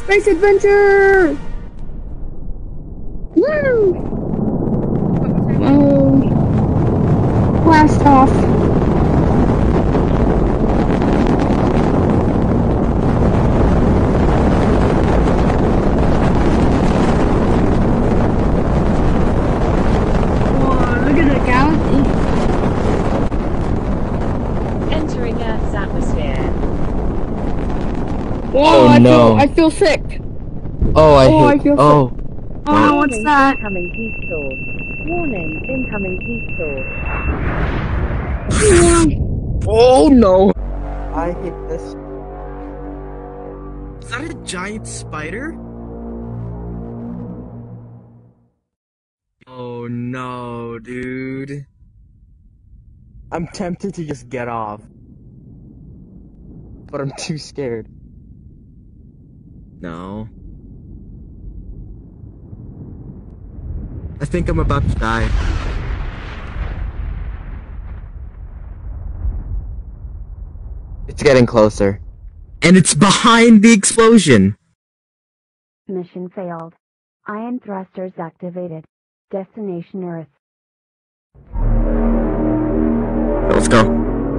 Space adventure! Woo! Oh. Blast off. Whoa, look at the galaxy. Entering Earth's atmosphere. Whoa, Oh, no. I feel sick. Oh, I Oh, hate. I feel Oh, Oh, what's Warning, that? incoming heat source. Warning, incoming heat source. oh no! I hate this. Is that a giant spider? Oh no, dude. I'm tempted to just get off. But I'm too scared. No. I think I'm about to die. It's getting closer. And it's behind the explosion! Mission failed. Ion thrusters activated. Destination Earth. Let's go.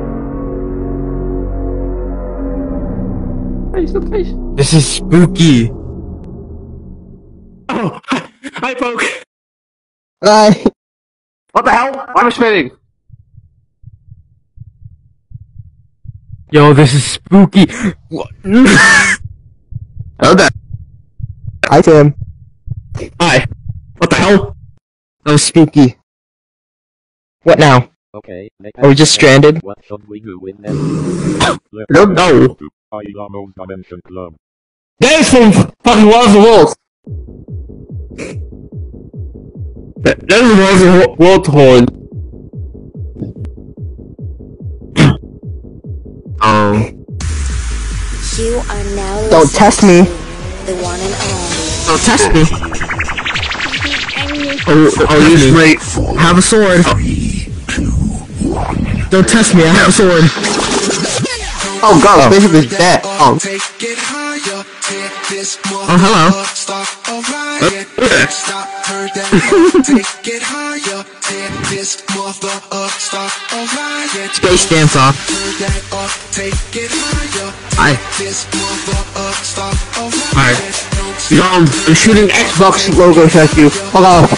This is spooky. Oh, hi, Poke. Hi. What the hell? I'm spinning. Yo, this is spooky. What? Okay. Hi, Tim. Hi. What the hell? That was spooky. What now? Okay, Are we just stranded? What should we do with them? Don't know. Ilamo's Dimension Club. There's some fucking Walls of Wolves. There's Walls of Wolf horn. Oh. You are now Don't test me. the one and only. Don't test me. Oh, you straight. I have a sword. Don't test me, I have a sword. Oh god, it's basically dead. Oh. Oh, hello. Space dance off. Hi. Alright. I'm shooting Xbox logos at you. Hold on.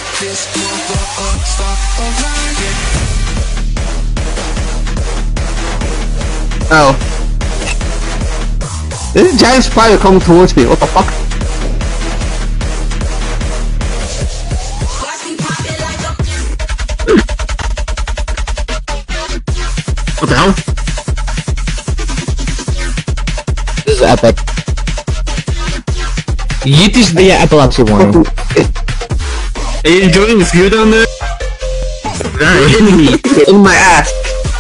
Oh. There's a giant spider coming towards me. What the fuck? What the hell? This is epic. Yeet is the epilepsy warning. Are you enjoying this view down there? In me. In my ass.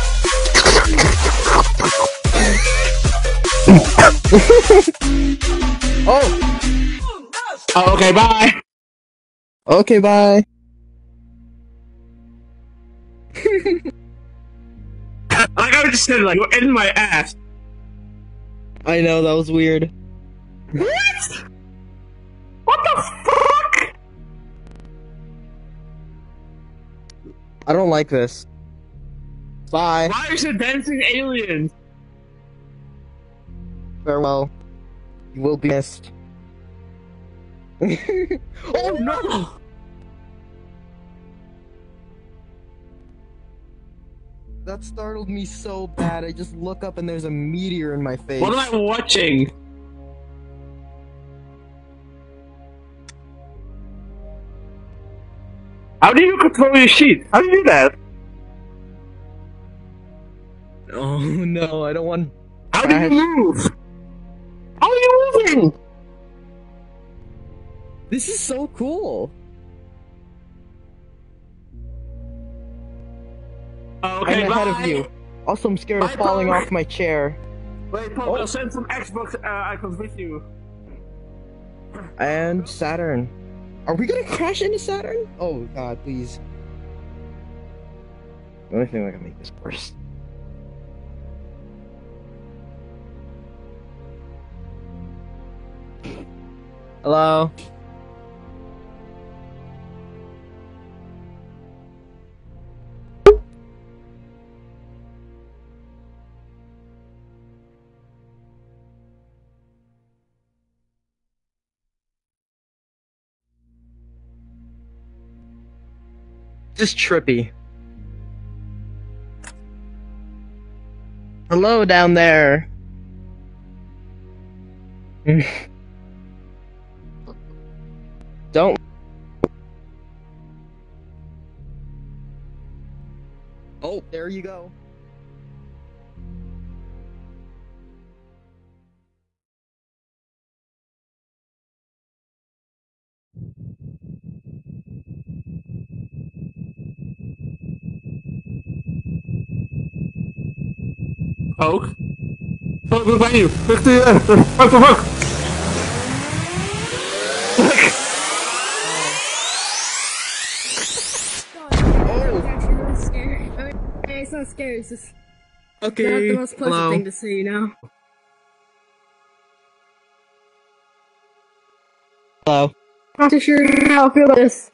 Oh. Oh, okay, bye. Okay, bye. Like I just said, like, you're in my ass. I know, that was weird. What? What the fuck? I don't like this. Bye. Why is there dancing aliens? Farewell. You will be missed. Oh no! That startled me so bad, I just look up and there's a meteor in my face. What am I watching? How do you control your sheet? How do you do that? Oh no, I don't want... How do you move? How are you moving? This is so cool! Okay, I'm ahead bye. of you. Also, I'm scared of Bye, falling Power. off my chair. Wait, Pope, I'll send some Xbox icons with you. And Saturn. Are we gonna crash into Saturn? Oh god, please. The only thing that can make this worse. Hello? Just trippy. Hello down there. Don't. Oh, there you go. Poke. Poke, behind you. Quick to you. Poke, poke, poke. It's actually really scary. Okay, it's not scary, it's just not Okay. the most pleasant Hello. thing to see, you know? Hello. Not too sure how I feel about this.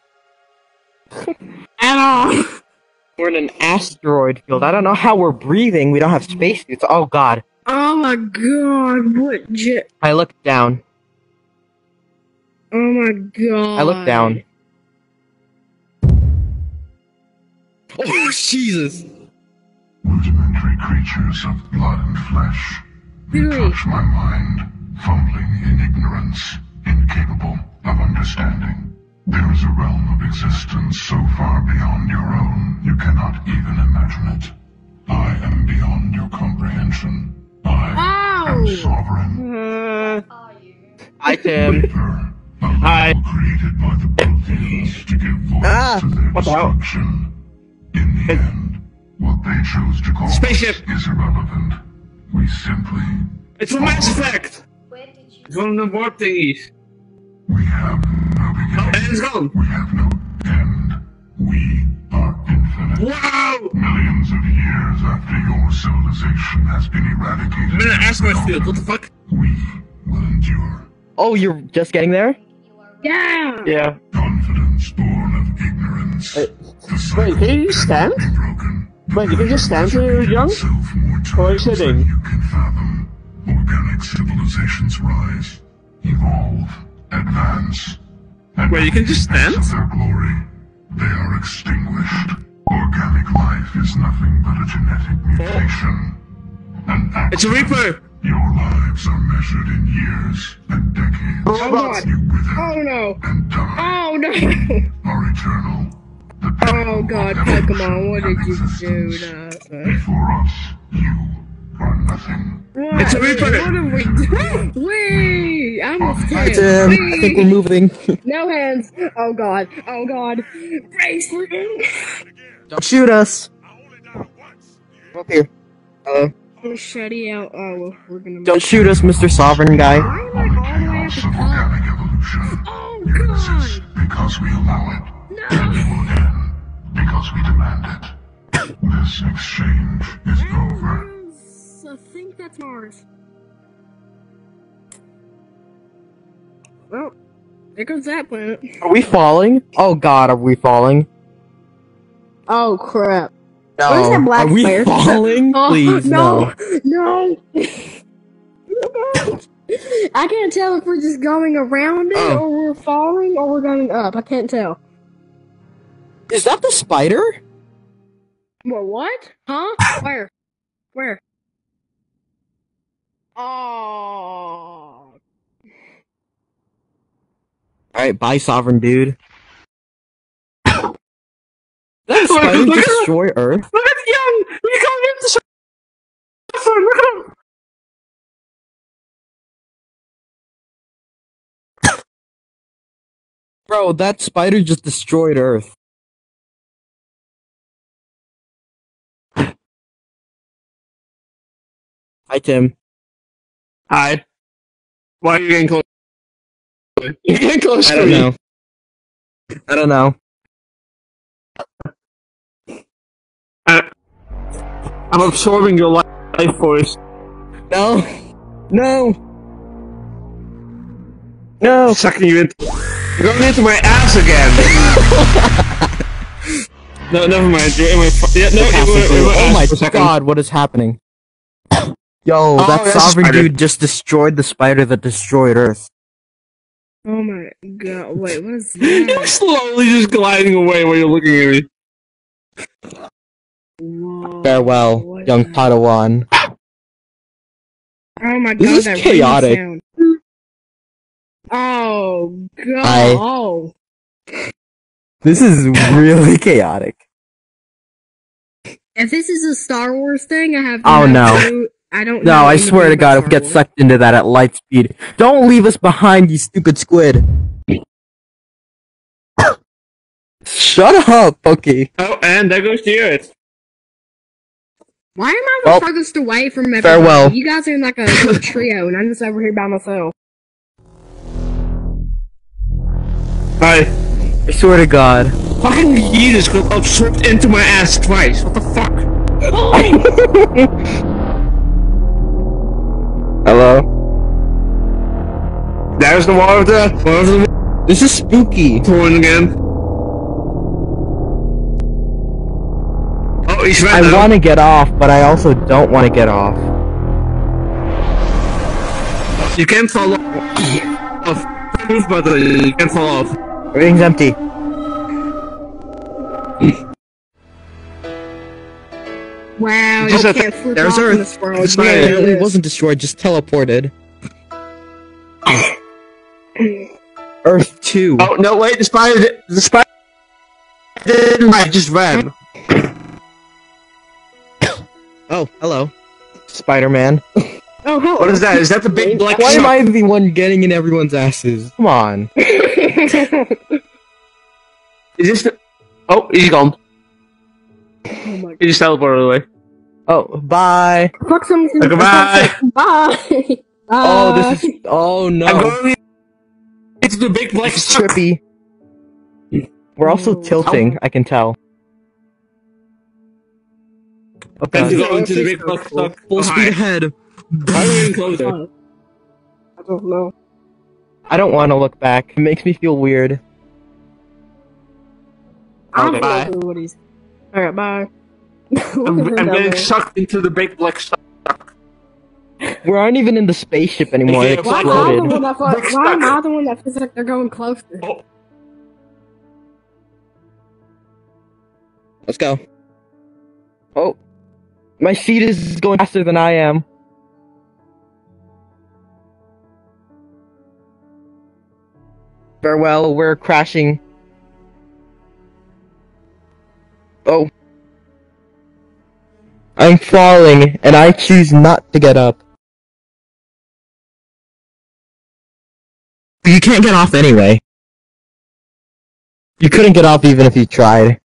At all. We're in an asteroid field. I don't know how we're breathing. We don't have spacesuits. Oh god. Oh my god, what jet? I looked down. Oh my god. I looked down. Oh, Jesus. Rudimentary creatures of blood and flesh. You Really? touch my mind, fumbling in ignorance, incapable of understanding. There is a realm of existence so far beyond your own, you cannot even imagine it. I am beyond your comprehension. I am sovereign. Hi, Tim. Reaper, a Hi. label created by the Protheans to give voice Ah, to their what the hell? destruction. In the end, what they chose to call Spaceship. us is irrelevant. We simply... It's from Mass Effect. It's one of the warp thingies. We have no beginning. And it's gone. We have no end. We are infinite. Wow! Millions of years after your civilization has been eradicated, I'm in an asteroid field. What the fuck? we will endure. Oh, you're just getting there? Yeah! Yeah. Confidence born of ignorance. The cycle can you stand? cannot be broken. Wait, you can just stand when you're young? Itself more Or are you times than sitting? you can fathom. Organic civilizations rise, evolve, advance. And Wait, you can just in the face stand? of their glory, they are extinguished. Organic life is nothing but a genetic mutation. An It's a accident. Reaper. Your lives are measured in years and decades. Oh god. You wither Oh no. and die. Oh no. Are eternal. The Oh god, pinnacle of Pokemon, what did evolution you and do existence. now? Before us, you are nothing. What? It's a Reaper. What have we done? Wee! I'm a Hi, scared. Tim. I think we're moving. No hands. Oh god. Oh god. Brace for Don't shoot us. Come up here. Hello. Machete out. Oh, well, we're gonna. Don't shoot us, Mr. Sovereign Guy. Why am I Only all the way at chaos the of top? organic evolution. Oh You exist god. because we allow it. And No. you will end because we demand it. This exchange is over. I think that's Mars. Well, there goes that planet. Are we falling? Oh god, are we falling? Oh crap. No. Where's that black are we bear? falling? Oh, Please, no. No. I can't tell if we're just going around it, Oh. or we're falling, or we're going up. I can't tell. Is that the spider? What? Huh? Where? Where? Oh. Alright, bye, Sovereign Dude. That Look, spider look at- destroy Earth? Look at Young! We can't get the shot! Look at him! Bro, that spider just destroyed Earth. Hi, Tim. Hi. Why are you getting close? You're getting close I to don't me. know. I don't know. I'm absorbing your life force. No. No. No! Sucking you into. You're going into my ass again. No, never mind. You're in my. Yeah, no, Oh my god, what is happening? Yo, that that's a sovereign spider. dude just destroyed the spider that destroyed Earth. Oh my god, wait, what is You're that? slowly just gliding away while you're looking at me. Whoa, Farewell, what young the- Padawan. Oh my god, This is that chaotic. ring sound. Oh god. I- Oh. This is really chaotic. If this is a Star Wars thing, I have Oh, no. clue. I don't know. No, I anything swear to about god, if Star we get Wars. sucked into that at light speed. Don't leave us behind, you stupid squid! Shut up, okay. Oh, and there goes the Earth. Why am I Well, the farthest away from everybody? farewell. You guys are in like a little trio, and I'm just over here by myself. Hi. I swear to god. Fucking Jesus got slipped into my ass twice. What the fuck? Hello? There's the wall of the This is spooky. one again. Oh, he's I right now. want to get off, but I also don't want to get off. You can't fall off. Move button. You can't fall off. Everything's empty. Wow, Just you a- can't flip there's off in Earth. this world. It's You not- know Apparently it this. wasn't destroyed, just teleported. Earth 2. Oh no! Wait, the spider didn't. I just ran. Oh, hello. Spider-Man. Oh, hello. What is that? Is that the big black Why am shark? I the one getting in everyone's asses? Come on. Is this the? Oh, he's gone. Oh my He just teleported away. Oh, bye. Fuck something. Goodbye. Bye. Oh, this is... Oh, I'm no. going into the big black It's shark. trippy. We're also tilting, I can tell. Okay. Time to go into the big black shark. Full speed ahead. How are we getting closer? I don't know. I don't want to look back. It makes me feel weird. I Okay, don't bye. know what he's. Alright, bye. I'm getting sucked into the big black shark. We aren't even in the spaceship anymore. It Okay, Why am I the exploded. one that Big why am stuck. I the one that feels like they're going closer? Oh, Let's go. Oh. My seat is going faster than I am. Farewell, we're crashing. Oh. I'm falling, and I choose not to get up. You can't get off anyway. You couldn't get off even if you tried.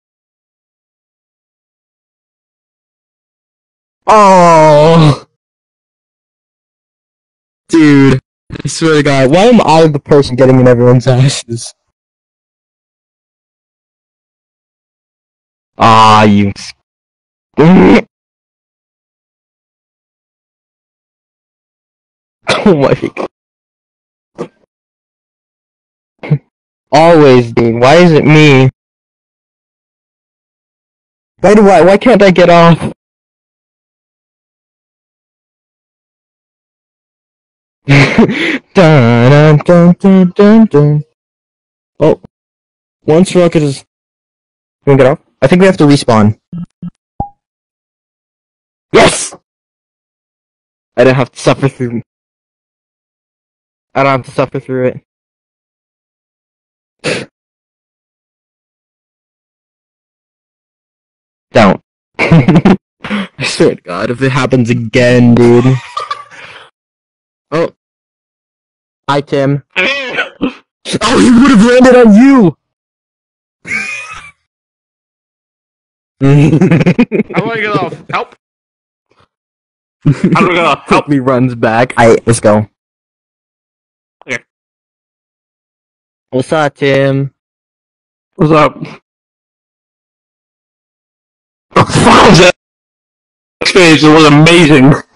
Oh, dude, I swear to God, why am I the person getting in everyone's asses? Ah, you. Oh my God. Always, dude. Why is it me? Why can't I get off? Dun, dun, dun, dun, dun. Oh, once rocket is. Can we get off? I think we have to respawn. Yes! I don't have to suffer through. I don't have to suffer through it. Don't. I swear to God, if it happens again, dude. Oh. Hi, Tim. Oh, he would have landed on you! how do I get off? Help! How do I get off? Help! Quickly runs back. Let's go. Okay. What's up, Tim? What's up? What the fuck was that experience? It was amazing.